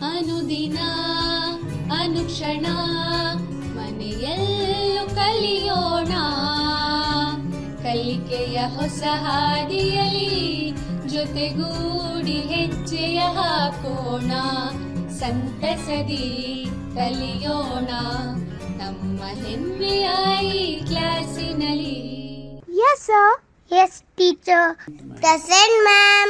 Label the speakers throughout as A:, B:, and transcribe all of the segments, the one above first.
A: ಅನುದಿನ ಅನುಕ್ಷಣ ಮನೆಯಲ್ಲೂ ಕಲಿಯೋಣ, ಕಲಿಕೆಯ ಹೊಸ ಹಾದಿಯಲಿ ಜೊತೆಗೂಡಿ ಹೆಜ್ಜೆಯ ಹಾಕೋಣ, ಸಂತಸದಿ ಕಲಿಯೋಣ ನಮ್ಮ ಹೆಮ್ಮೆಯ ಈ ಕ್ಲಾಸಿನಲ್ಲಿ.
B: Yes sir. Yes teacher. Present ma'am.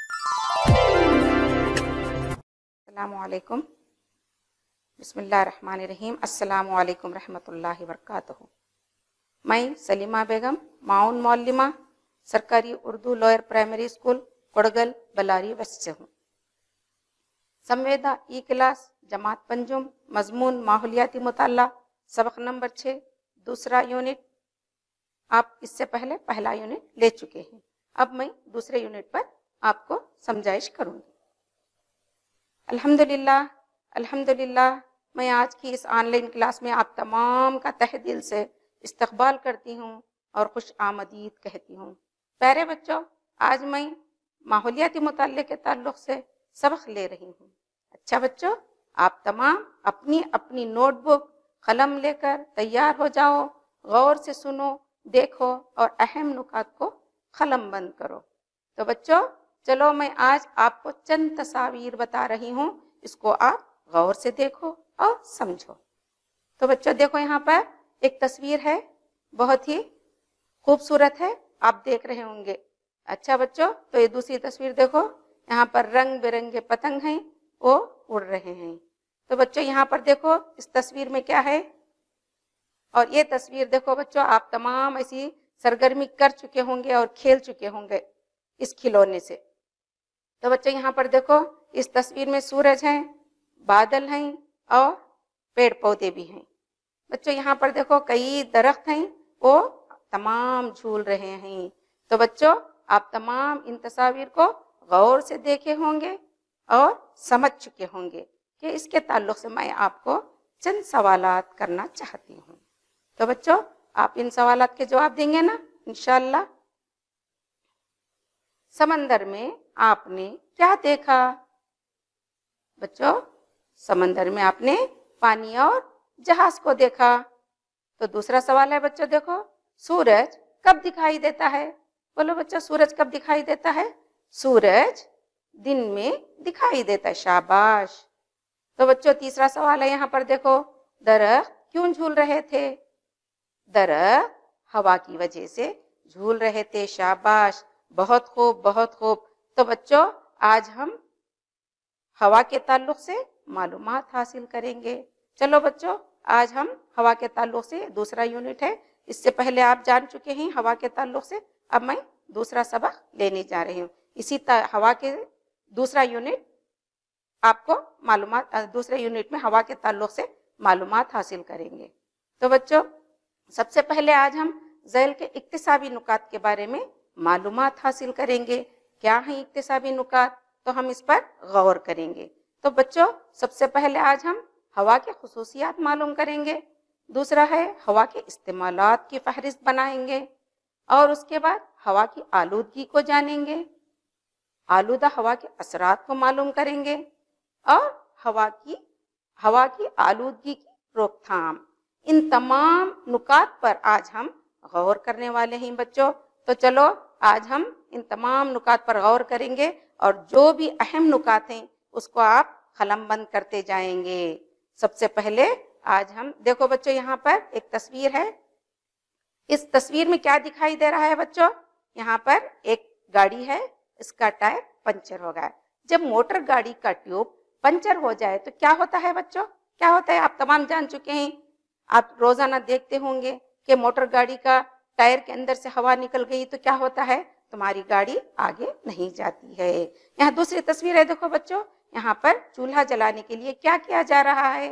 C: अस्सलामुअलैकुम, बिस्मिल्लाहिर्रहमानिर्रहीम, अस्सलामुअलैकुम रहमतुल्लाहि वबरकातुहू। मैं सलीमा बेगम, माउन मौलिमा, सरकारी Urdu lower primary school Kodagal Ballari west से हूँ। संवेदा ई क्लास जमात पंजुम, मजमून माहौलियाती मुताला, सबक नंबर 6, दूसरा यूनिट। आप इससे पहले पहला यूनिट ले चुके हैं। अब मैं दूसरे यूनिट पर आपको समझाइश करूँगी। अल्हम्दुलिल्लाह, अल्हम्दुलिल्लाह, मैं आज की इस ऑनलाइन क्लास में आप तमाम का तहे दिल से इस्तकबाल करती हूँ और खुश आमदीद कहती हूँ। प्यारे बच्चों, आज मैं माहौलियाती मुताले के ताल्लुक से सबक ले रही हूँ। अच्छा बच्चों, आप तमाम अपनी अपनी नोटबुक कलम लेकर तैयार हो जाओ, गौर से सुनो, देखो और अहम नुकात को कलम बंद करो। तो बच्चों चलो मैं आज आपको चंद तस्वीर बता रही हूँ, इसको आप गौर से देखो और समझो। तो बच्चों देखो यहाँ पर एक तस्वीर है, बहुत ही खूबसूरत है, आप देख रहे होंगे। अच्छा बच्चों, तो ये दूसरी तस्वीर देखो, यहाँ पर रंग बिरंगे पतंग हैं, वो उड़ रहे हैं। तो बच्चों यहाँ पर देखो इस तस्वीर में क्या है, और ये तस्वीर देखो बच्चों, आप तमाम ऐसी सरगर्मी कर चुके होंगे और खेल चुके होंगे इस खिलौने से। तो बच्चों यहाँ पर देखो इस तस्वीर में सूरज है, बादल हैं और पेड़ पौधे भी हैं। बच्चों यहाँ पर देखो कई दरख्त हैं, वो तमाम झूल रहे हैं। तो बच्चों आप तमाम इन तस्वीर को गौर से देखे होंगे और समझ चुके होंगे कि इसके ताल्लुक से मैं आपको चंद सवालात करना चाहती हूँ। तो बच्चों आप इन सवालात के जवाब देंगे ना इंशाअल्लाह। समंदर में आपने क्या देखा? बच्चों समंदर में आपने पानी और जहाज को देखा। तो दूसरा सवाल है बच्चों देखो, सूरज कब दिखाई देता है? बोलो बच्चों सूरज कब दिखाई देता है? सूरज दिन में दिखाई देता है, शाबाश। तो बच्चों तीसरा सवाल है यहाँ पर देखो, दरख्त क्यों झूल रहे थे? दरख्त हवा की वजह से झूल रहे थे, शाबाश, बहुत खूब बहुत खूब। तो बच्चों आज हम हवा के ताल्लुक से मालूमात हासिल करेंगे। चलो बच्चों आज हम हवा के ताल्लुक से, दूसरा यूनिट है, इससे पहले आप जान चुके हैं हवा के ताल्लुक से, अब मैं दूसरा सबक लेने जा रही हूँ। इसी हवा के दूसरा यूनिट आपको मालूमात, दूसरे यूनिट में हवा के ताल्लुक से मालूमात हासिल करेंगे। तो बच्चों सबसे पहले आज हम ज़ैल के इक्तिसाबी नुकात के बारे में मालूमात हासिल करेंगे। क्या है इक्तिसाबी नुकात, तो हम इस पर गौर करेंगे। तो बच्चों सबसे पहले आज हम हवा के खुसूसियात मालूम करेंगे, दूसरा है हवा के इस्तेमालात की फहरिस्त बनाएंगे, और उसके बाद हवा की आलूदगी को जानेंगे, आलूदा हवा के असरात को मालूम करेंगे, और हवा की आलूदगी की रोकथाम। इन तमाम नुकात पर आज हम गौर करने वाले हैं बच्चों। तो चलो आज हम इन तमाम नुकात पर गौर करेंगे, और जो भी अहम नुकात हैं उसको आप कलम बंद करते जाएंगे। सबसे पहले आज हम देखो बच्चों यहाँ पर एक तस्वीर है, इस तस्वीर में क्या दिखाई दे रहा है बच्चों? यहाँ पर एक गाड़ी है, इसका टायर पंचर हो गया। जब मोटर गाड़ी का ट्यूब पंचर हो जाए तो क्या होता है बच्चों? क्या होता है आप तमाम जान चुके हैं, आप रोजाना देखते होंगे कि मोटर गाड़ी का टायर के अंदर से हवा निकल गई तो क्या होता है, तुम्हारी गाड़ी आगे नहीं जाती है। यहाँ दूसरी तस्वीर है देखो बच्चों, यहाँ पर चूल्हा जलाने के लिए क्या किया जा रहा है,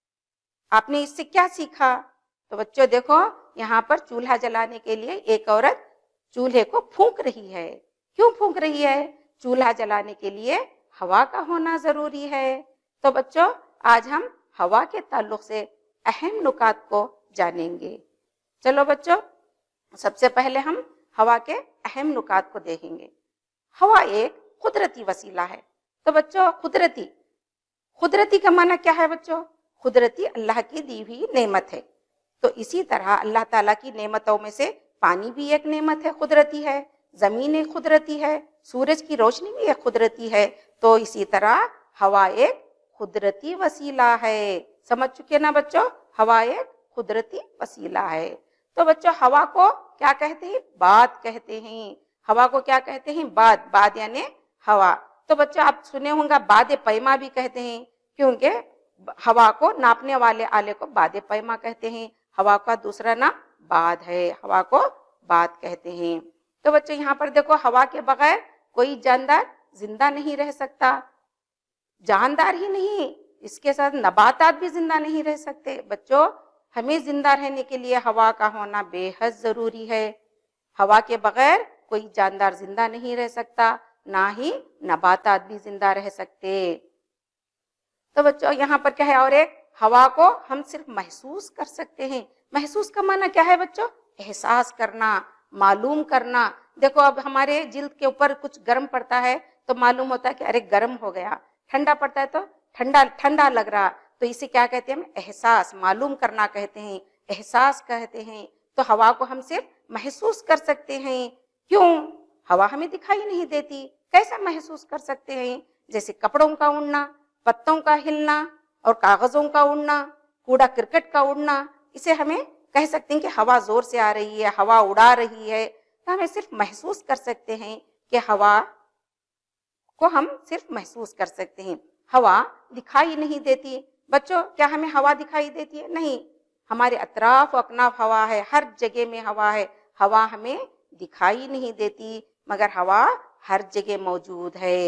C: आपने इससे क्या सीखा? तो बच्चों देखो यहाँ पर चूल्हा जलाने के लिए एक औरत चूल्हे को फूंक रही है। क्यों फूंक रही है? चूल्हा जलाने के लिए हवा का होना जरूरी है। तो बच्चों आज हम हवा के ताल्लुक से अहम नुकात को जानेंगे। चलो बच्चों सबसे पहले हम हवा के अहम नुकात को देखेंगे। हवा एक कुदरती वसीला है। तो बच्चों قدرتی کا معنی کیا ہے بچوں؟ قدرتی اللہ کی دی ہوئی نعمت ہے. تو اسی طرح اللہ تعالیٰ کی نعمتوں میں سے پانی بھی ایک نعمت ہے، قدرتی ہے، زمین ایک قدرتی ہے، سورج کی روشنی بھی ایک قدرتی ہے. تو اسی طرح ہوا ایک قدرتی وسیلہ ہے. سمجھ چکے نا بچوں؟ ہوا ایک قدرتی وسیلہ ہے. تو بچوں ہوا کو کیا کہتے ہیں؟ باد کہتے ہیں. ہوا کو کیا کہتے ہیں؟ باد. باد یعنی ہوا. تو بچوں آپ سنے ہوں گا باد پیما بھی کہتے ہیں، کیونکہ ہوا کو ناپنے والے آلے کو باد پیما کہتے ہیں. ہوا کا دوسرا نام باد ہے، ہوا کو باد کہتے ہیں. تو بچوں یہاں پر دیکھو ہوا کے بغیر کوئی جاندار زندہ نہیں رہ سکتا، جاندار ہی نہیں، اس کے ساتھ نباتات بھی زندہ نہیں رہ سکتے. بچوں ہمیں زندہ رہنے کے لیے ہوا کا ہونا بے حد ضروری ہے. ہوا کے بغیر کوئی جاندار زندہ نہیں رہ سکتا، نہ ہی نباتات بھی زندہ رہ سکتے. تو بچوں یہاں پر کیا ہے؟ اور ایک ہوا کو ہم صرف محسوس کر سکتے ہیں. محسوس کا معنی کیا ہے بچوں؟ احساس کرنا، معلوم کرنا. دیکھو اب ہمارے جلد کے اوپر کچھ گرم پڑتا ہے تو معلوم ہوتا ہے کہ ارے گرم ہو گیا، ٹھنڈا پڑتا ہے تو ٹھنڈا ٹھنڈا لگ رہا. تو اسے کیا کہتے ہیں؟ ہم احساس، معلوم کرنا کہتے ہیں، احساس کہتے ہیں. تو ہوا کو ہم صرف محسوس کر سکتے ہیں. کیوں؟ ہوا ہمیں دکھائی نہیں دیتی. کیسا محسوس کر سکتے ہیں؟ جیسے کپڑوں کا اڑنا، پتوں کا ہلنا اور کاغذوں کا اڑنا، کوڑا کرکٹ کا اڑنا، اسے ہمیں کہہ سکتے ہیں کہ ہوا زور سے آ رہی ہے، ہوا اڑا رہی ہے. تو ہمیں صرف محسوس کر سکتے ہیں کہ ہوا کو ہم صرف محسوس کر سکتے ہیں. ہوا دکھائی نہیں دیتی. بچوں کیا ہمیں ہوا دکھائی دیتی ہے؟ نہیں. ہمارے اطراف و اکناف ہوا ہے، ہر جگہ میں ہوا ہے. ہوا ہمیں دکھائی نہیں دیتی مگر ہوا ہر جگہ موجود ہے.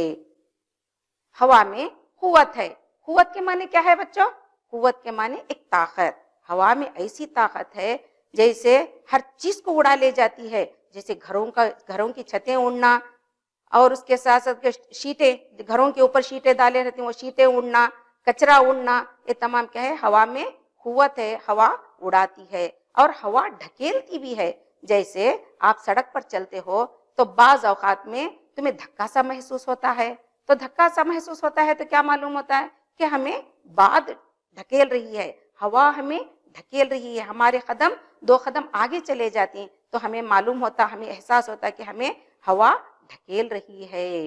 C: ہوا میں قوت ہے. قوت کے معنی کیا ہے بچوں؟ قوت کے معنی ایک طاقت. ہوا میں ایسی طاقت ہے جیسے ہر چیز کو اڑا لے جاتی ہے. جیسے گھروں کی چھتیں اڑنا، اور اس کے ساتھ ساتھ شیٹیں، گھروں کے اوپر شیٹیں ڈالے رہتی ہیں، وہ شیٹیں اڑنا، کچرا اڑنا، یہ تمام کیا ہے؟ ہوا میں قوت ہے. ہوا اڑاتی ہے اور ہوا ڈھکیلتی بھی ہے. جیسے آپ سڑک پر چلتے ہو تو بعض اوقات میں تمہیں دھکا سا محسوس ہوتا ہے. تو دھکا سا محسوس ہوتا ہے تو کیا معلوم ہوتا ہے؟ کہ ہمیں باد ڈھکیل رہی ہے، ہوا ہمیں ڈھکیل رہی ہے. ہمارے قدم 2 قدم آگے چلے جاتے ہیں تو ہمیں معلوم ہوتا، ہمیں احساس ہوتا ہے کہ ہمیں ہوا ڈھکیل رہی ہے.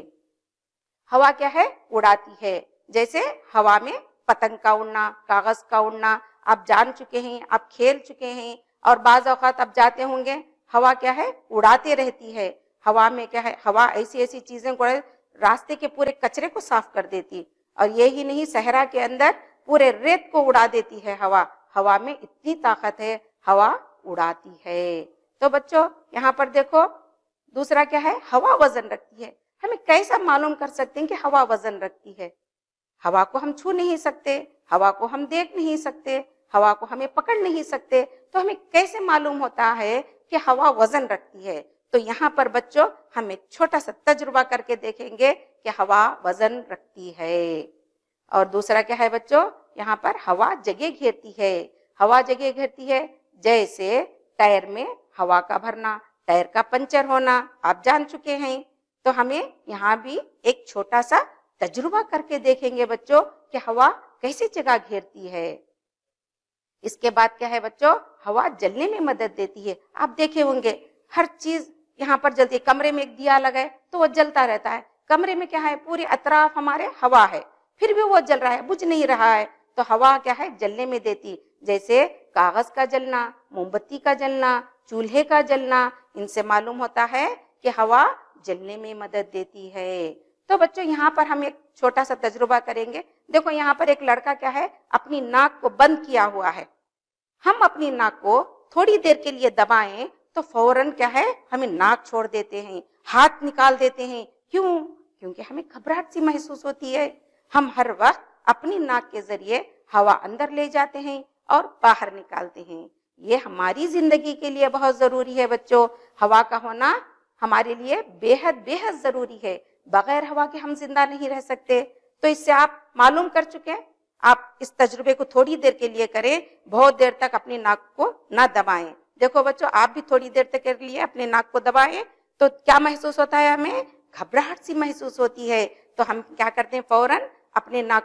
C: ہوا کیا ہے؟ اڑاتی ہے. جیسے ہوا میں پتنگ کا اڑنا، کاغذ کا اڑنا آپ جان چکے ہیں، آپ کھیل چکے ہیں. اور بعض اوقات آپ جاتے ہوں گے، ہوا کیا ہے؟ اڑاتے رہتی ہے. ہوا میں کیا ہے؟ ہوا ایسی ایسی چیزیں کو راستے کے پورے کچرے کو صاف کر دیتی. اور یہی نہیں، صحرا کے اندر پورے ریت کو اڑا دیتی ہے ہوا. ہوا میں اتنی طاقت ہے، ہوا اڑاتی ہے. تو بچوں یہاں پر دیکھو دوسرا کیا ہے؟ ہوا وزن رکھتی ہے. ہمیں کیسا معلوم کر سکتے ہیں کہ ہوا وزن رکھتی ہے؟ ہوا کو ہم چھو نہیں سکتے، ہوا کو ہم دیکھ نہیں سکتے، ہوا کو ہمیں پکڑ نہیں سکتے. تو ہمیں کیسے معلوم ہوتا ہے کہ ہوا وزن رکھتی ہے؟ تو یہاں پر بچوں ہم ایک چھوٹا سا تجربہ کر کے دیکھیں گے کہ ہوا وزن رکھتی ہے. اور دوسرا کیا ہے بچوں؟ یہاں پر ہوا جگہ گھیرتی ہے. ہوا جگہ گھیرتی ہے جیسے ٹائر میں ہوا کا بھرنا، ٹائر کا پنچر ہونا آپ جان چکے ہیں. تو ہمیں یہاں بھی ایک چھوٹا سا تجربہ کر کے دیکھیں گے بچوں کہ ہوا کیسے جگہ گھیرتی ہے. اس کے بعد کیا ہے بچوں؟ ہوا جلنے میں مدد دیتی ہے. آپ دیکھے ہوں گے ہر چیز یہاں پر جلتی ہے. کمرے میں ایک دیا لگائے تو وہ جلتا رہتا ہے. کمرے میں کیا ہے؟ پورے اطراف ہمارے ہوا ہے، پھر بھی وہ جل رہا ہے، بجھ نہیں رہا ہے. تو ہوا کیا ہے؟ جلنے میں دیتی. جیسے کاغذ کا جلنا، موم بتی کا جلنا، چولہے کا جلنا، ان سے معلوم ہوتا ہے کہ ہوا جلنے میں مدد دیتی ہے. تو بچوں یہاں پر ہم ایک چھوٹا سا تجربہ کریں گے. دیکھو یہاں پر ایک لڑکا کیا ہے؟ اپنی ناک کو بند کیا ہوا ہے. ہم اپنی ناک کو تھوڑی دیر کے لیے دبائیں تو فوراً کیا ہے؟ ہمیں ناک چھوڑ دیتے ہیں، ہاتھ نکال دیتے ہیں. کیوں؟ کیونکہ ہمیں گھبراہٹ سی محسوس ہوتی ہے. ہم ہر وقت اپنی ناک کے ذریعے ہوا اندر لے جاتے ہیں اور باہر نکالتے ہیں. یہ ہماری زندگی کے لیے بہت ضروری ہے بچوں. ہوا کا ہونا ہمارے لیے بے حد ضروری ہے. بغیر ہوا کے ہم زندہ نہیں رہ سکتے. تو اس سے آپ معلوم کر چکے ہیں. آپ اس تجربے کو تھوڑی دیر کے لیے کریں، بہت دیر تک اپنی ناک کو نہ دبائیں. دیکھو بچوں آپ بھی تھوڑی دیر تک کے لیے اپنے ناک کو دبائیں تو کیا محسوس ہوتا ہے؟ ہمیں گھبراہٹ سی محسوس ہوتی ہے. تو ہم کیا کرتے ہیں؟ فوراً اپنے ناک کو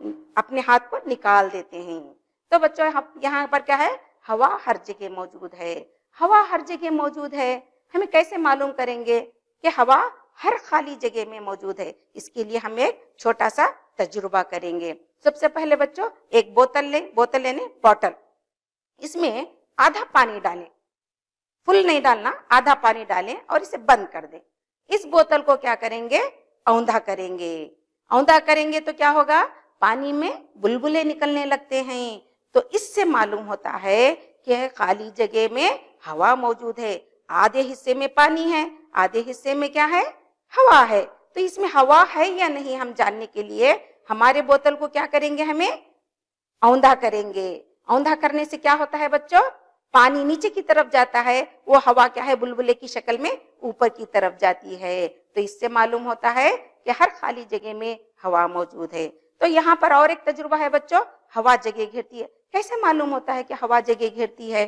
C: अपने हाथ को निकाल देते हैं। तो बच्चों यहाँ पर क्या है, हवा हर जगह मौजूद है। हवा हर जगह मौजूद है, हमें कैसे मालूम करेंगे कि हवा हर खाली जगह में मौजूद है? इसके लिए हम एक छोटा सा तजुर्बा करेंगे। सबसे पहले बच्चों एक बोतल लेने बॉटल, इसमें आधा पानी डालें, फुल नहीं डालना, आधा पानी डालें और इसे बंद कर दें। इस बोतल को क्या करेंगे, औंधा करेंगे। औंधा करेंगे तो क्या होगा, पानी में बुलबुले निकलने लगते हैं। तो इससे मालूम होता है कि खाली जगह में हवा मौजूद है। आधे हिस्से में पानी है, आधे हिस्से में क्या है, हवा है। तो इसमें हवा है या नहीं हम जानने के लिए हमारे बोतल को क्या करेंगे, हमें औंधा करेंगे। औंधा करने से क्या होता है बच्चों, पानी नीचे की तरफ जाता है, वो हवा क्या है, बुलबुले की शक्ल में ऊपर की तरफ जाती है। तो इससे मालूम होता है कि हर खाली जगह में हवा मौजूद है। तो यहाँ पर और एक तजुर्बा है बच्चों, हवा जगह घेरती है। कैसे मालूम होता है कि हवा जगह घेरती है?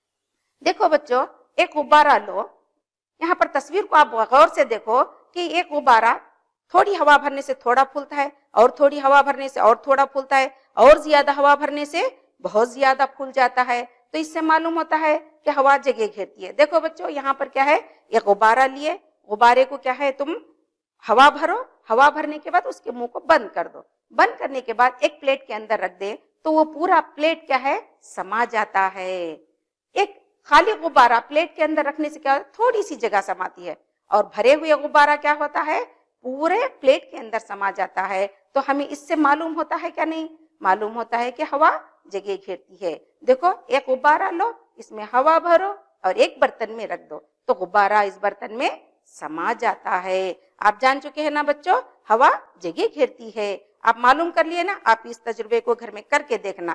C: देखो बच्चों, एक गुब्बारा लो, यहाँ पर तस्वीर को आप गौर से देखो कि एक गुब्बारा थोड़ी हवा भरने से थोड़ा फूलता है, और थोड़ी हवा भरने से और थोड़ा फूलता है, और ज्यादा हवा भरने से बहुत ज्यादा फूल जाता है। तो इससे मालूम होता है कि हवा जगह घेरती है। देखो बच्चों यहाँ पर क्या है, एक गुब्बारा लिए, गुब्बारे को क्या है, तुम हवा भरो, हवा भरने के बाद उसके मुंह को बंद कर दो। बंद करने के बाद एक प्लेट के अंदर रख दे तो वो पूरा प्लेट क्या है, समा जाता है। एक खाली गुब्बारा प्लेट के अंदर रखने से क्या होता है, थोड़ी सी जगह समाती है, और भरे हुए गुब्बारा क्या होता है, पूरे प्लेट के अंदर समा जाता है। तो हमें इससे मालूम होता है क्या, नहीं मालूम होता है कि हवा जगह घेरती है। देखो एक गुब्बारा लो, इसमें हवा भरो और एक बर्तन में रख दो तो गुब्बारा इस बर्तन में समा जाता है। आप जान चुके हैं ना बच्चों, हवा जगह घेरती है। आप मालूम कर लिए ना, आप इस तजुर्बे को घर में करके देखना।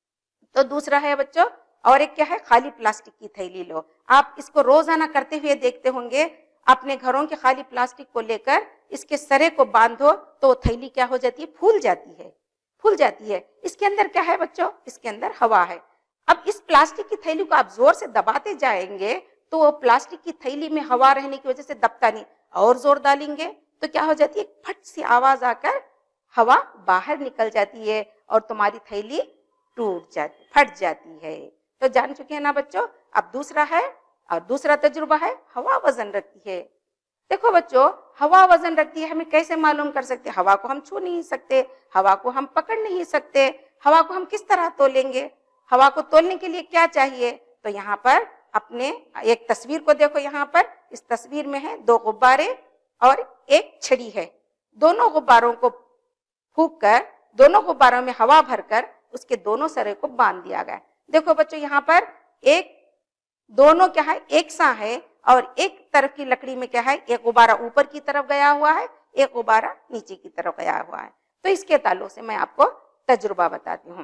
C: तो दूसरा है बच्चों, और एक क्या है, खाली प्लास्टिक की थैली लो। आप इसको रोजाना करते हुए देखते होंगे, अपने घरों के खाली प्लास्टिक को लेकर इसके सरे को बांधो तो थैली क्या हो जाती है, फूल जाती है, फूल जाती है। इसके अंदर क्या है बच्चों, इसके अंदर हवा है। अब इस प्लास्टिक की थैली को आप जोर से दबाते जाएंगे तो वो प्लास्टिक की थैली में हवा रहने की वजह से दबता नहीं, और जोर डालेंगे तो क्या हो जाती है, फट सी आवाज आकर हवा बाहर निकल जाती है और तुम्हारी थैली टूट जाती, फट जाती है। तो जान चुके हैं ना बच्चों। अब दूसरा है, और दूसरा तजुर्बा है, हवा वजन रखती है। देखो बच्चों, हवा वजन रखती है, हमें कैसे मालूम कर सकते, हवा को हम छू नहीं सकते, हवा को हम पकड़ नहीं सकते, हवा को हम किस तरह तोलेंगे? हवा को तोलने के लिए क्या चाहिए? तो यहाँ पर अपने एक तस्वीर को देखो, यहाँ पर इस तस्वीर में है दो गुब्बारे और एक छड़ी है। दोनों गुब्बारों को फूंक कर, दोनों गुब्बारों में हवा भरकर उसके दोनों सरे को बांध दिया गया। देखो बच्चों यहाँ पर एक, दोनों क्या है, एक सा है, और एक तरफ की लकड़ी में क्या है, एक गुब्बारा ऊपर की तरफ गया हुआ है, एक गुब्बारा नीचे की तरफ गया हुआ है। तो इसके ताल्लुक से मैं आपको तजुर्बा बताती हूँ।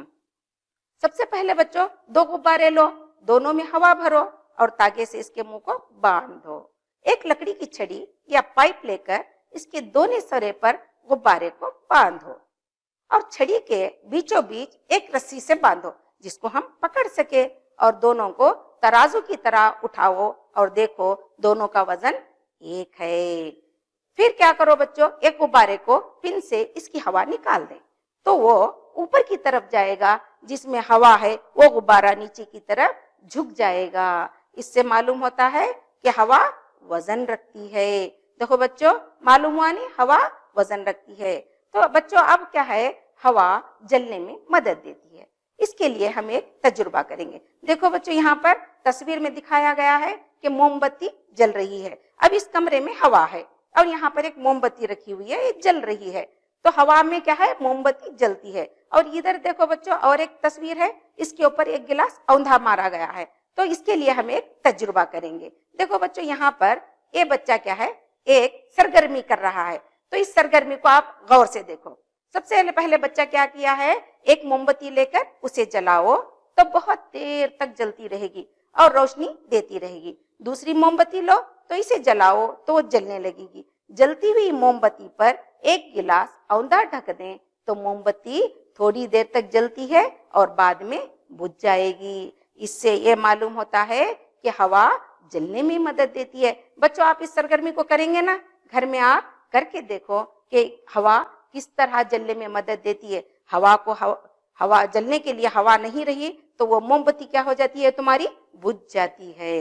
C: सबसे पहले बच्चों दो गुब्बारे लो, दोनों में हवा भरो और तागे से इसके मुंह को बांध दो। एक लकड़ी की छड़ी या पाइप लेकर इसके दोनों सरे पर गुब्बारे को बांधो और छड़ी के बीचों बीच एक रस्सी से बांधो जिसको हम पकड़ सके, और दोनों को तराजू की तरह उठाओ और देखो दोनों का वजन एक है। फिर क्या करो बच्चों, एक गुब्बारे को पिन से इसकी हवा निकाल दे तो वो ऊपर की तरफ जाएगा, जिसमें हवा है वो गुब्बारा नीचे की तरफ झुक जाएगा। इससे मालूम होता है कि हवा वजन रखती है। देखो बच्चों, मालूम हुआ नहीं, हवा वजन रखती है। तो बच्चों अब क्या है, हवा जलने में मदद देती है। इसके लिए हम एक तजुर्बा करेंगे। देखो बच्चों, यहाँ पर तस्वीर में दिखाया गया है कि मोमबत्ती जल रही है। अब इस कमरे में हवा है और यहाँ पर एक मोमबत्ती रखी हुई है, ये जल रही है। तो हवा में क्या है, मोमबत्ती जलती है। और इधर देखो बच्चों, और एक तस्वीर है, इसके ऊपर एक गिलास औंधा मारा गया है। तो इसके लिए हम एक तजुर्बा करेंगे। देखो बच्चों, यहाँ पर ये बच्चा क्या है, एक सरगर्मी कर रहा है। तो इस सरगर्मी को आप गौर से देखो। सबसे पहले बच्चा क्या किया है, एक मोमबत्ती लेकर उसे जलाओ तो बहुत देर तक जलती रहेगी और रोशनी देती रहेगी। दूसरी मोमबत्ती लो तो इसे जलाओ तो वो जलने लगेगी। जलती हुई मोमबत्ती पर एक गिलास औंधा ढक दें तो मोमबत्ती थोड़ी देर तक जलती है और बाद में बुझ जाएगी। इससे ये मालूम होता है कि हवा जलने में मदद देती है। बच्चों आप इस सरगर्मी को करेंगे ना, घर में आप करके देखो कि हवा किस तरह जलने में मदद देती है। हवा को हवा जलने के लिए हवा नहीं रही तो वो मोमबत्ती क्या हो जाती है, तुम्हारी बुझ जाती है।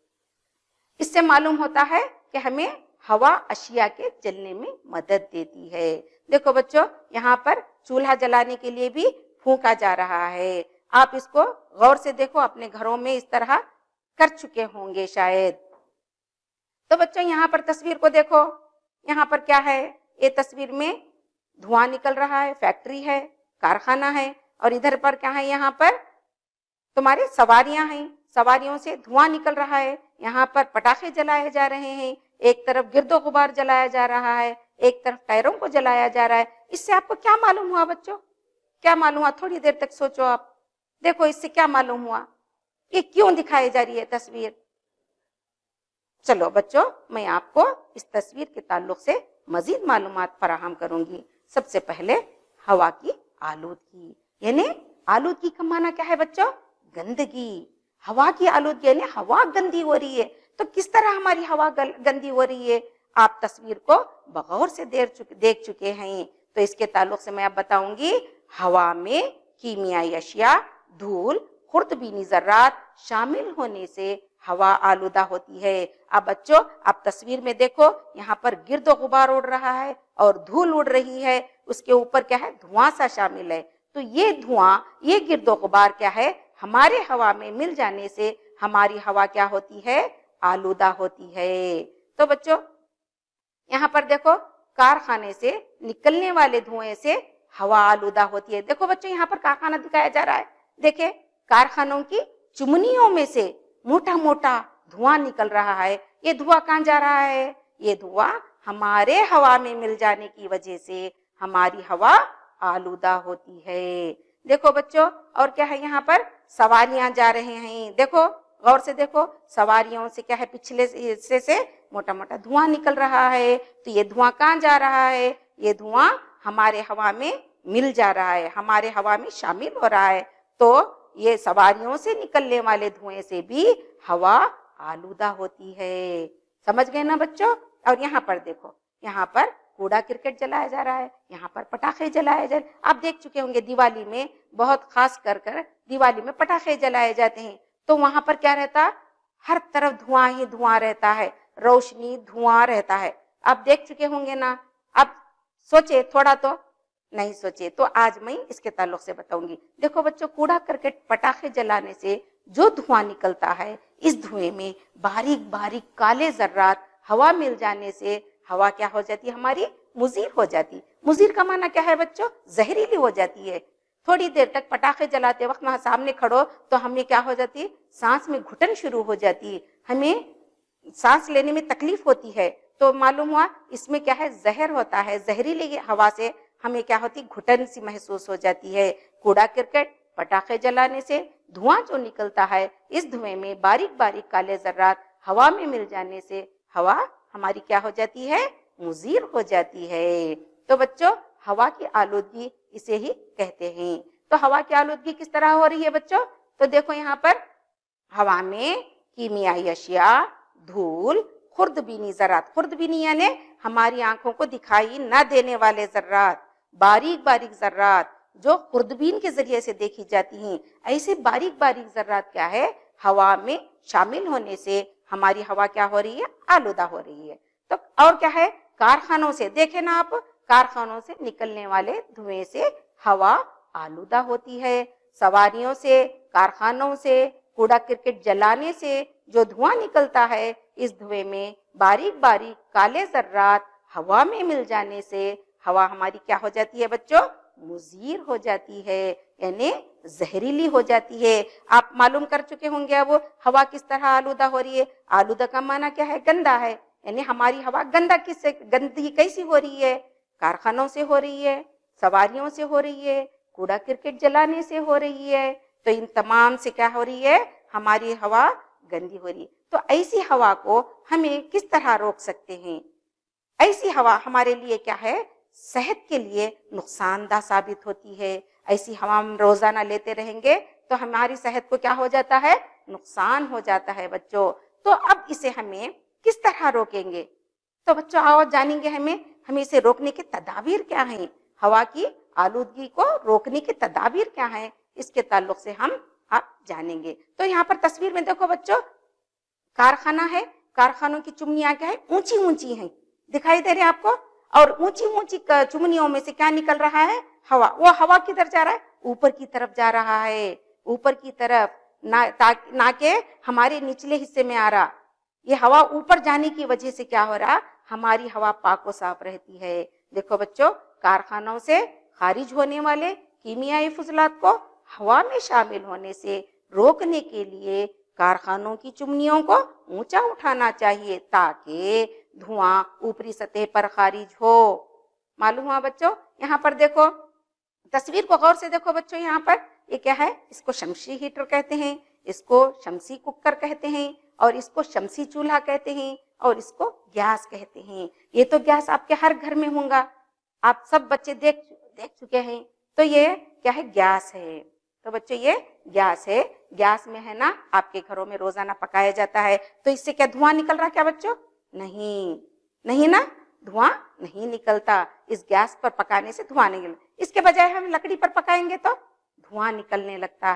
C: इससे मालूम होता है कि हमें हवा अशिया के जलने में मदद देती है। देखो बच्चों, यहाँ पर चूल्हा जलाने के लिए भी फूंका जा रहा है। आप इसको गौर से देखो, अपने घरों में इस तरह कर चुके होंगे शायद। तो बच्चों यहाँ पर तस्वीर को देखो, यहाँ पर क्या है, ये तस्वीर में धुआं निकल रहा है, फैक्ट्री है, कारखाना है, और इधर पर क्या है, यहाँ पर तुम्हारे सवारियां हैं, सवारियों से धुआं निकल रहा है। यहाँ पर पटाखे जलाए जा रहे हैं, एक तरफ गिरदो गुबार जलाया जा रहा है, एक तरफ टायरों को जलाया जा रहा है। इससे आपको क्या मालूम हुआ बच्चों, क्या मालूम हुआ? थोड़ी देर तक सोचो आप, देखो इससे क्या मालूम हुआ, ये क्यों दिखाई जा रही है तस्वीर? चलो बच्चों, मैं आपको इस तस्वीर के ताल्लुक से मजीद मालूमात फराहम करूंगी। सबसे पहले हवा की आलूदगी, यानी आलूदगी का माना क्या है बच्चों? गंदगी। हवा की आलूदगी यानी हवा गंदी हो रही है। तो किस तरह हमारी हवा गंदी हो रही है, आप तस्वीर को बगौर से देख चुके हैं। तो इसके ताल्लुक से मैं अब बताऊंगी, हवा में कीमियाई अशिया, धूल, खुर्दबीनी ज़र्रात शामिल होने से हवा आलूदा होती है। अब बच्चों, आप तस्वीर में देखो, यहाँ पर गिरदो गुबार उड़ रहा है और धूल उड़ रही है, उसके ऊपर क्या है, धुआं सा शामिल है। तो ये धुआं, ये गिरदो गुबार क्या है, हमारे हवा में मिल जाने से हमारी हवा क्या होती है, आलूदा होती है। तो बच्चों यहाँ पर देखो, कारखाने से निकलने वाले धुएं से हवा आलूदा होती है। देखो बच्चों, यहाँ पर कारखाना दिखाया जा रहा है। देखे, कारखानों की चिमनियों में से मोटा मोटा धुआं निकल रहा है। ये धुआं कहाँ जा रहा है? ये धुआं हमारे हवा में मिल जाने की वजह से हमारी हवा आलूदा होती है। देखो बच्चों, और क्या है, यहाँ पर सवारियां जा रहे हैं। देखो, गौर से देखो, सवारियों से क्या है, पिछले हिस्से से मोटा मोटा धुआं निकल रहा है। तो ये धुआं कहाँ जा रहा है? ये धुआं हमारे हवा में मिल जा रहा है, हमारे हवा में शामिल हो रहा है। तो ये सवारियों से निकलने वाले धुएं से भी हवा आलूदा होती है। समझ गए ना बच्चों? और यहाँ पर देखो, यहाँ पर कूड़ा क्रिकेट जलाया जा रहा है, यहाँ पर पटाखे जलाए जा रहे हैं। आप देख चुके होंगे, दिवाली में बहुत खास कर दिवाली में पटाखे जलाए जाते हैं। तो वहां पर क्या रहता, हर तरफ धुआं ही धुआं रहता है, रोशनी धुआं रहता है। आप देख चुके होंगे ना। अब सोचे थोड़ा, तो नहीं सोचे, तो आज मैं इसके ताल्लुक से बताऊंगी। देखो बच्चों, कूड़ा करकट पटाखे जलाने से जो धुआं निकलता है, इस धुएं में बारीक बारीक काले जर्रात हवा मिल जाने से हवा क्या हो जाती है, हमारी मुजीर हो जाती। मुजीर का माना क्या है बच्चों? जहरीली हो जाती है। थोड़ी देर तक पटाखे जलाते वक्त वहां सामने खड़ो तो हमें क्या हो जाती, सांस में घुटन शुरू हो जाती, हमें सांस लेने में तकलीफ होती है। तो मालूम हुआ इसमें क्या है, जहर होता है। जहरीली हवा से हमें क्या होती, घुटन सी महसूस हो जाती है। कूड़ा क्रिकेट पटाखे जलाने से धुआं जो निकलता है, इस धुएं में बारीक बारीक काले जर्रात हवा में मिल जाने से हवा हमारी क्या हो जाती है, मुजीर हो जाती है। तो बच्चों, हवा की आलूदगी इसे ही कहते हैं। तो हवा की आलूदगी किस तरह हो रही है बच्चों? तो देखो, यहाँ पर हवा में कीमियाई अशिया, धूल, खुर्दबीनी ज़र्रात, खुर्दबीनी यानी हमारी आंखों को दिखाई न देने वाले ज़र्रात, बारीक बारीक ज़र्रात जो खुर्दबीन के जरिए से देखी जाती हैं, ऐसे बारीक बारीक ज़र्रात क्या है, हवा में शामिल होने से हमारी हवा क्या हो रही है, आलूदा हो रही है। तो और क्या है, कारखानों से, देखे ना आप, कारखानों से निकलने वाले धुएं से हवा आलूदा होती है। सवारियों से, कारखानों से, कूड़ा क्रिकेट जलाने से जो धुआं निकलता है, इस धुएं में बारीक बारीक काले जर्रात हवा में मिल जाने से हवा हमारी क्या हो जाती है बच्चों, मुजीर हो जाती है, यानी जहरीली हो जाती है। आप मालूम कर चुके होंगे अब हवा किस तरह आलूदा हो रही है। आलूदा का माना क्या है, गंदा है, यानी हमारी हवा गंदी कैसी हो रही है, कारखानों से हो रही है, सवारियों से हो रही है, कूड़ा क्रिकेट जलाने से हो रही है। तो इन तमाम से क्या हो रही है, हमारी हवा गंदी हो रही है। तो ऐसी हवा को हमें किस तरह रोक सकते हैं? ऐसी हवा हमारे लिए क्या है, सेहत के लिए नुकसानदा साबित होती है। ऐसी हवा हम रोजाना लेते रहेंगे तो हमारी सेहत को क्या हो जाता है, नुकसान हो जाता है बच्चों। तो अब इसे हमें किस तरह रोकेंगे? तो बच्चों आओ जानेंगे हमें इसे रोकने के तदाबीर क्या हैं। हवा की आलूदगी को रोकने की तदाबीर क्या है, इसके ताल्लुक से हम आप जानेंगे। तो यहाँ पर तस्वीर में देखो बच्चों, कारखाना है, कारखानों की चिमनियां क्या है, ऊंची ऊंची हैं, दिखाई दे रहे हैं आपको, और ऊंची ऊंची चिमनियों में से क्या निकल रहा है, हवा। वो हवा किधर जा रहा है, ऊपर की तरफ जा रहा है, ऊपर की तरफ, ना के हमारे निचले हिस्से में आ रहा। ये हवा ऊपर जाने की वजह से क्या हो रहा, हमारी हवा पाक व साफ रहती है। देखो बच्चों, कारखानों से खारिज होने वाले कीमियाई फजलात को हवा में शामिल होने से रोकने के लिए कारखानों की चिमनियों को ऊंचा उठाना चाहिए ताकि धुआं ऊपरी सतह पर खारिज हो। मालूम हुआ बच्चों? यहाँ पर देखो, तस्वीर को गौर से देखो बच्चों, यहाँ पर ये क्या है, इसको शमसी हीटर कहते हैं, इसको शमसी कुकर कहते हैं, और इसको शमसी चूल्हा कहते हैं, और इसको गैस कहते हैं। ये तो गैस आपके हर घर में होगा, आप सब बच्चे देख चुके हैं। तो ये क्या है, गैस है। तो बच्चों ये गैस है, गैस में है ना आपके घरों में रोजाना पकाया जाता है। तो इससे क्या धुआं निकल रहा क्या बच्चों? नहीं ना, धुआं नहीं निकलता। इस गैस पर पकाने से धुआं नहीं निकलता। इसके बजाय हम लकड़ी पर पकाएंगे तो धुआं निकलने लगता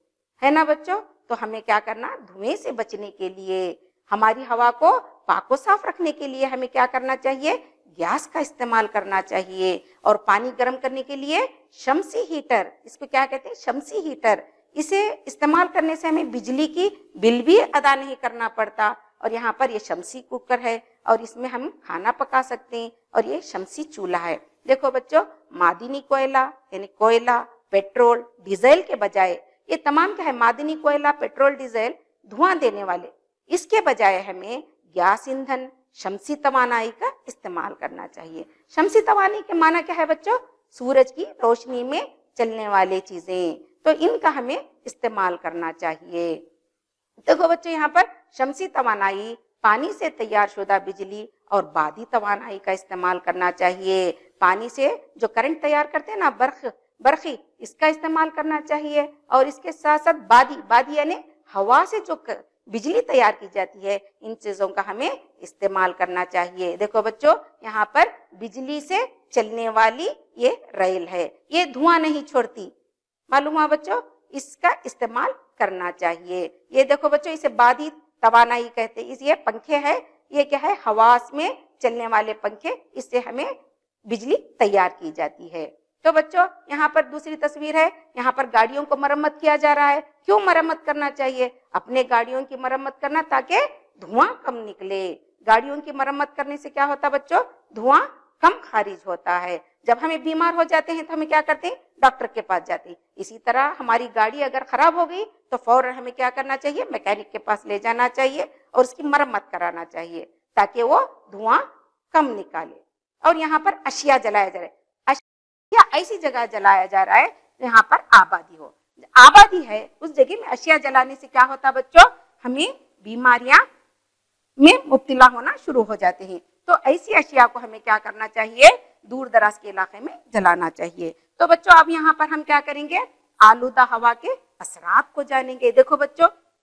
C: है ना बच्चों? तो हमें क्या करना, धुएं से बचने के लिए, हमारी हवा को पाक व साफ रखने के लिए हमें क्या करना चाहिए, गैस का इस्तेमाल करना चाहिए। और पानी गर्म करने के लिए शमसी हीटर, इसको क्या कहते हैं, शमसी हीटर, इसे इस्तेमाल करने से हमें बिजली की बिल भी अदा नहीं करना पड़ता। और यहाँ पर ये शमसी कुकर है और इसमें हम खाना पका सकते हैं, और ये शमसी चूल्हा है। देखो बच्चों, मादनी कोयला यानी कोयला, पेट्रोल, डीजल के बजाय ये तमाम क्या है, मादनी कोयला, पेट्रोल, डीजल धुआं देने वाले, इसके बजाय हमें गैस ईंधन, शमसी तवानाई का इस्तेमाल करना चाहिए। शमसी तवानाई के माना क्या है बच्चों, सूरज की रोशनी में चलने वाली चीजें, तो इनका हमें इस्तेमाल करना चाहिए। देखो बच्चों, यहाँ पर शमसी तवानाई, पानी से तैयार शुदा बिजली और बादी तवानाई का इस्तेमाल करना चाहिए। पानी से जो करंट तैयार करते हैं ना, बर्खी, इसका इस्तेमाल करना चाहिए। और इसके साथ साथ बादी यानी हवा से जो बिजली तैयार की जाती है, इन चीजों का हमें इस्तेमाल करना चाहिए। देखो बच्चों, यहाँ पर बिजली से चलने वाली ये रेल है, ये धुआं नहीं छोड़ती। मालूम हुआ बच्चों? इसका इस्तेमाल करना चाहिए। ये देखो बच्चों, इसे बादी तवानाई कहते हैं। ये पंखे है, ये क्या है, हवा में चलने वाले पंखे, इससे हमें बिजली तैयार की जाती है। तो बच्चों, यहाँ पर दूसरी तस्वीर है, यहाँ पर गाड़ियों को मरम्मत किया जा रहा है। क्यों मरम्मत करना चाहिए? अपने गाड़ियों की मरम्मत करना ताकि धुआं कम निकले। गाड़ियों की मरम्मत करने से क्या होता बच्चों, धुआं कम खारिज होता है। जब हमें बीमार हो जाते हैं तो हमें क्या करते हैं, डॉक्टर के पास जाते हैं। इसी तरह हमारी गाड़ी अगर खराब हो गई तो फौरन हमें क्या करना चाहिए, मैकेनिक के पास ले जाना चाहिए और उसकी मरम्मत कराना चाहिए ताकि वो धुआं कम निकाले। और यहाँ पर अशिया जलाया जा रहा है, या ऐसी जगह जलाया जा रहा है जहाँ पर आबादी हो। आबादी है उस जगह में अशिया जलाने से क्या होता बच्चों, हमें बीमारियां में मुब्तला होना शुरू हो जाते हैं। तो ऐसी अशिया को हमें क्या करना चाहिए, दूर दराज के इलाके में जलाना चाहिए। तो बच्चों, अब यहाँ पर हम क्या करेंगे, आलूदा हवा के असरात को जानेंगे। देखो बच्चों,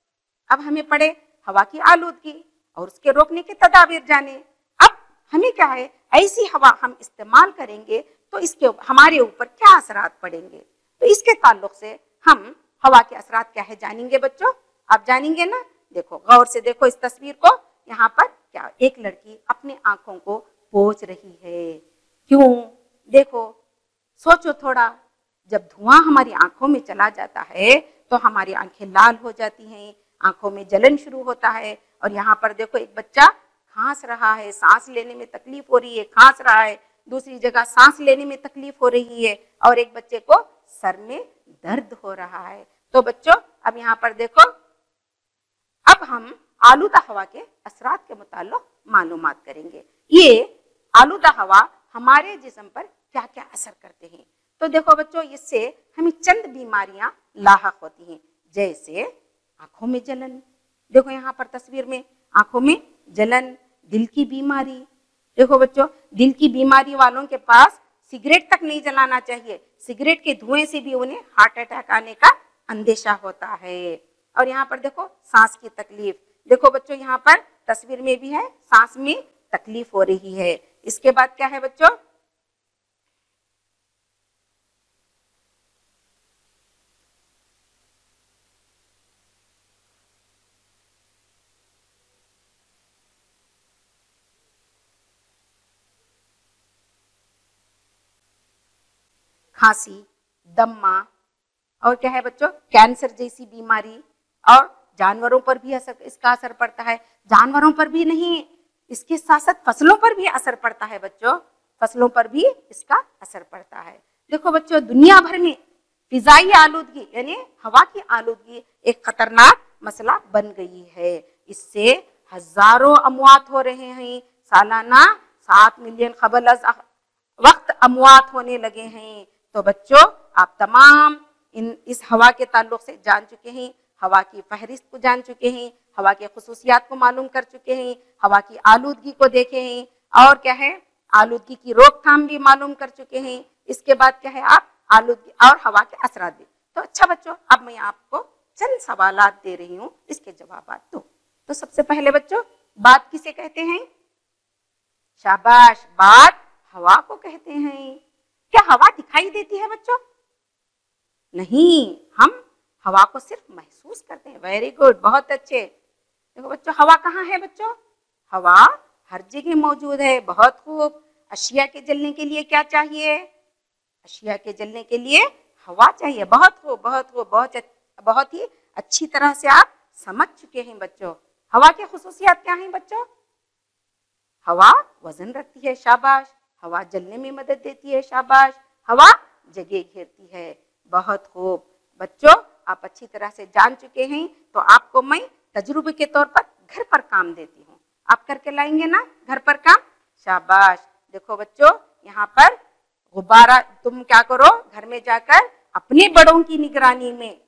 C: अब हमें पढ़े हवा की आलूदगी और उसके रोकने के तदाबीर जाने। अब हमें क्या है, ऐसी हवा हम इस्तेमाल करेंगे तो इसके हमारे ऊपर क्या असरात पड़ेंगे, तो इसके ताल्लुक से हम हवा के असरात क्या है जानेंगे। बच्चों आप जानेंगे ना, देखो गौर से देखो इस तस्वीर को। यहाँ पर क्या, एक लड़की अपने आंखों को पोंछ रही है। क्यों? देखो, सोचो थोड़ा, जब धुआं हमारी आंखों में चला जाता है तो हमारी आंखें लाल हो जाती हैं, आंखों में जलन शुरू होता है। और यहाँ पर देखो, एक बच्चा खांस रहा है, सांस लेने में तकलीफ हो रही है, खांस रहा है। दूसरी जगह सांस लेने में तकलीफ हो रही है और एक बच्चे को सर में दर्द हो रहा है। तो बच्चों अब यहाँ पर देखो, अब हम आलूदा हवा के असरात के मुताल्लिक मालूमात करेंगे। ये आलूदा हवा हमारे जिस्म पर क्या क्या असर करते हैं। तो देखो बच्चों, इससे हमें चंद बीमारियां लाहक होती हैं, जैसे आंखों में जलन। देखो यहाँ पर तस्वीर में आंखों में जलन, दिल की बीमारी। देखो बच्चों, दिल की बीमारी वालों के पास सिगरेट तक नहीं जलाना चाहिए, सिगरेट के धुएं से भी उन्हें हार्ट अटैक आने का अंदेशा होता है। और यहाँ पर देखो सांस की तकलीफ। देखो बच्चों, यहाँ पर तस्वीर में भी है, सांस में तकलीफ हो रही है। इसके बाद क्या है बच्चों, खांसी, दम्मा और क्या है बच्चों, कैंसर जैसी बीमारी, और जानवरों पर भी इसका असर पड़ता है। जानवरों पर भी नहीं, इसके साथ साथ फसलों पर भी असर पड़ता है बच्चों, फसलों पर भी इसका असर पड़ता है। देखो बच्चों, दुनिया भर में फिजाई आलूदगी यानी हवा की आलूदगी एक खतरनाक मसला बन गई है। इससे हजारों अमवात हो रहे हैं, सालाना 7 मिलियन कबल अज़ वक्त अमवात होने लगे हैं। तो बच्चों, आप तमाम इस हवा के ताल्लुक से जान चुके हैं, हवा की फहरिस्त को जान चुके हैं, हवा के खुसूसियात को मालूम कर चुके हैं, हवा की आलूदगी को देखे हैं, और क्या है, आलूदगी की रोकथाम भी मालूम कर चुके हैं। इसके बाद क्या है, आप आलूदगी और हवा के असरात भी। तो अच्छा बच्चों, अब मैं आपको चंद सवालात दे रही हूँ, इसके जवाब दो। तो सबसे पहले बच्चों, बात किसे कहते हैं? शाबाश, बात हवा को कहते हैं। क्या हवा दिखाई देती है बच्चों? नहीं, हम हवा को सिर्फ महसूस करते हैं। वेरी गुड, बहुत अच्छे। देखो बच्चों, हवा कहाँ है बच्चों? हवा हर जगह मौजूद है। बहुत खूब। अशिया के जलने के लिए क्या चाहिए? अशिया के जलने के लिए हवा चाहिए। बहुत खूब, बहुत खूब, बहुत ही अच्छी तरह से आप समझ चुके हैं बच्चों। हवा के खुसूसियात क्या हैं बच्चों? हवा वजन रखती है, शाबाश। हवा जलने में मदद देती है, शाबाश। हवा जगह घेरती है, बहुत खूब। बच्चों, आप अच्छी तरह से जान चुके हैं, तो आपको मैं तजुर्बे के तौर पर घर पर काम देती हूँ। आप करके लाएंगे ना घर पर काम? शाबाश। देखो बच्चों, यहाँ पर गुब्बारा, तुम क्या करो, घर में जाकर अपने बड़ों की निगरानी में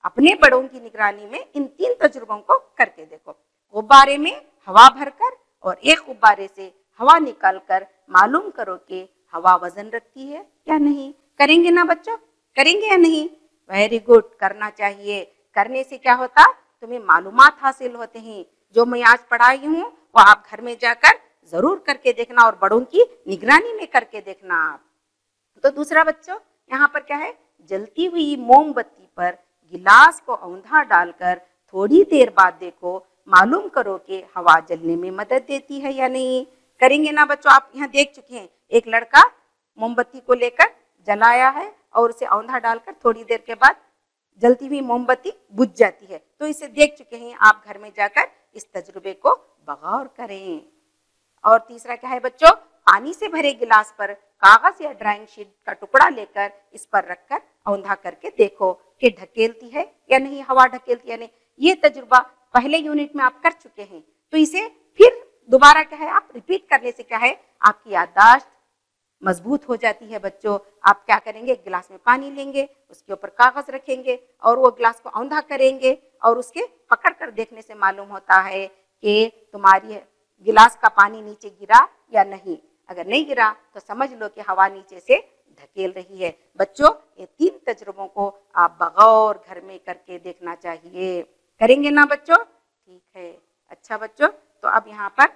C: इन 3 तजुर्बों को करके देखो। गुब्बारे में हवा भरकर और एक गुब्बारे से हवा निकालकर मालूम करो कि हवा वजन रखती है या नहीं। करेंगे ना बच्चों? करेंगे या नहीं? वेरी गुड, करना चाहिए। करने से क्या होता, तुम्हें मालूमात हासिल होते हैं। जो मैं आज पढ़ाई हूँ वो आप घर में जाकर जरूर करके देखना और बड़ों की निगरानी में करके देखना आप। तो दूसरा बच्चों, यहाँ पर क्या है, जलती हुई मोमबत्ती पर गिलास को औंधा डालकर थोड़ी देर बाद देखो, मालूम करो कि हवा जलने में मदद देती है या नहीं। करेंगे ना बच्चों? आप यहाँ देख चुके हैं, एक लड़का मोमबत्ती को लेकर जलाया है और उसे औंधा डालकर थोड़ी देर के बाद जलती हुई मोमबत्ती बुझ जाती है। तो इसे देख चुके हैं, आप घर में जाकर इस तजुर्बे को बगौर करें। और तीसरा क्या है बच्चों, पानी से भरे गिलास पर कागज या ड्राइंग शीट का टुकड़ा लेकर इस पर रखकर औंधा करके देखो कि ढकेलती है या नहीं, हवा ढकेलती है या नहीं। ये तजुर्बा पहले यूनिट में आप कर चुके हैं, तो इसे फिर दोबारा क्या है, आप रिपीट करने से क्या है, आपकी याददाश्त मजबूत हो जाती है बच्चों। आप क्या करेंगे, गिलास में पानी लेंगे, उसके ऊपर कागज रखेंगे और वो गिलास को औंधा करेंगे और उसके पकड़ कर देखने से मालूम होता है कि तुम्हारी गिलास का पानी नीचे गिरा या नहीं। अगर नहीं गिरा तो समझ लो कि हवा नीचे से ढकेल रही है। बच्चों, ये 3 तजुर्बों को आप बगौर घर में करके देखना चाहिए। करेंगे ना बच्चों? ठीक है। अच्छा बच्चों, तो अब यहाँ पर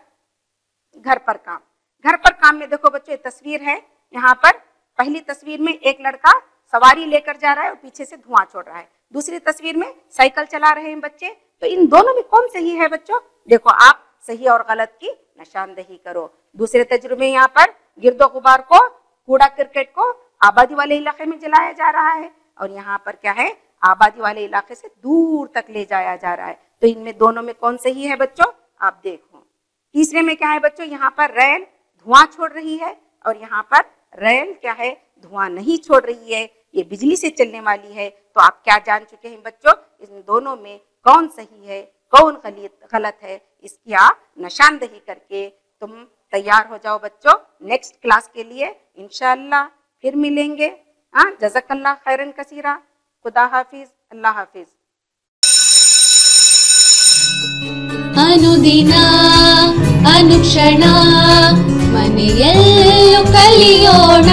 C: घर पर काम में देखो बच्चों, ये तस्वीर है। यहाँ पर पहली तस्वीर में एक लड़का सवारी लेकर जा रहा है और पीछे से धुआं छोड़ रहा है। दूसरी तस्वीर में साइकिल चला रहे हैं बच्चे। तो इन दोनों में कौन सही है बच्चों? देखो, आप सही और गलत की निशानदेही करो। दूसरे तजुर्बे में यहाँ पर गिरदो गुबार को, कूड़ा क्रिकेट को आबादी वाले इलाके में जलाया जा रहा है और यहाँ पर क्या है, आबादी वाले इलाके से दूर तक ले जाया जा रहा है। तो इनमें दोनों में कौन सही है बच्चों? आप देखो। तीसरे में क्या है बच्चों, यहाँ पर रेल धुआं छोड़ रही है और यहाँ पर रेल क्या है, धुआं नहीं छोड़ रही है, ये बिजली से चलने वाली है। तो आप क्या जान चुके हैं बच्चों, इन दोनों में कौन सही है, कौन गलत है, इसकी आप निशानदेही करके तुम तैयार हो जाओ बच्चों नेक्स्ट क्लास के लिए। इंशाअल्लाह फिर मिलेंगे। जज़ाकल्लाह खैरन कसीरा। खुदा हाफिज, अल्लाह हाफिज।
A: ಅನುದಿನ ಅನುಕ್ಷಣ ಮನೆಯಲ್ಲೂ ಕಲಿಯೋಣ,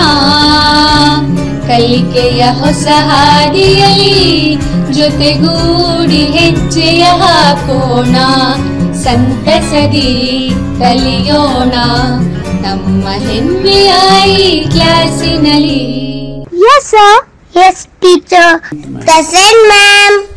A: ಕಲಿಕೆಯ ಹೊಸ ಹಾದಿಯಲ್ಲಿ ಜೊತೆಗೂಡಿ ಹೆಜ್ಜೆಯ ಹಾಕೋಣ, ಸಂತಸದಿ ಕಲಿಯೋಣ ನಮ್ಮ ಹೆಮ್ಮೆಯ ಈ ಕ್ಲಾಸಿನಲ್ಲಿ.
B: Yes sir. Yes teacher. Present ma'am.